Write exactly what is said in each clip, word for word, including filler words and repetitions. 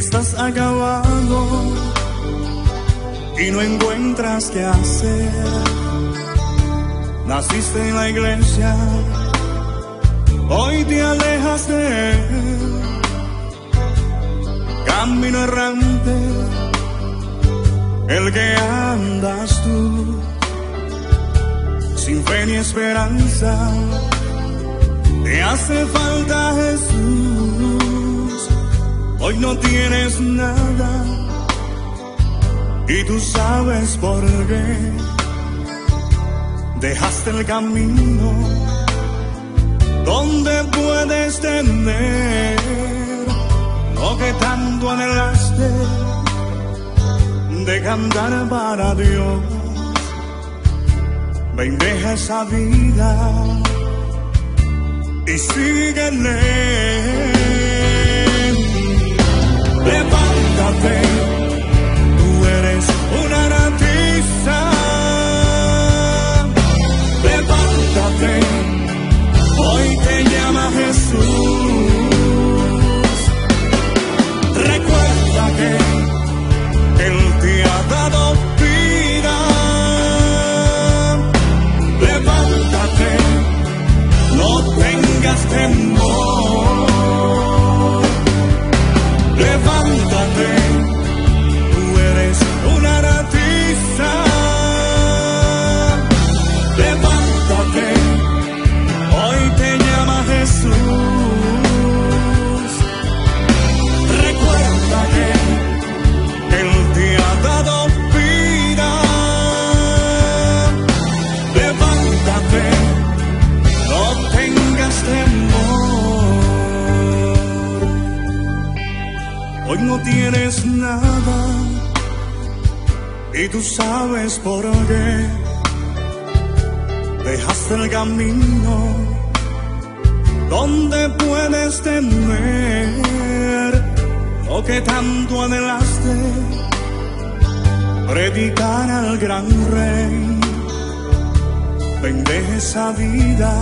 estás acabado y no encuentras qué hacer. Naciste en la iglesia, hoy te alejas de él. Camino errante, el que andas tú, sin fe ni esperanza. Te hace falta Jesús, hoy no tienes nada y tú sabes por qué. Dejaste el camino donde puedes tener lo que tanto anhelaste, de cantar para Dios. Ven, deja esa vida y síguele. Levántate, tú eres una artista. Levántate, hoy te llama Jesús. Recuerda que Él te ha dado vida. Levántate, no tengas temor. Levántate, tú eres una artista. Levántate, hoy te llama Jesús. Recuerda que Él te ha dado vida. Levántate, no tengas temor. Hoy no tienes nada y tú sabes por qué. Dejaste el camino donde puedes tener lo que tanto anhelaste, predicar al gran Rey. Ven, deja esa vida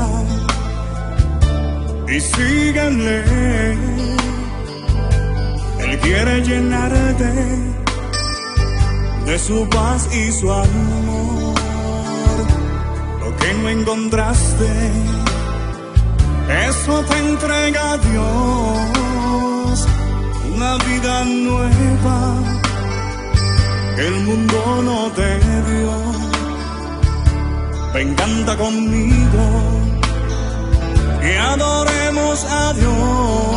y síguele. Él quiere llenarte de su paz y su amor. Lo que no encontraste, eso te entrega Dios. Una vida nueva que el mundo no te dio. Ven, canta conmigo y adoremos a Dios.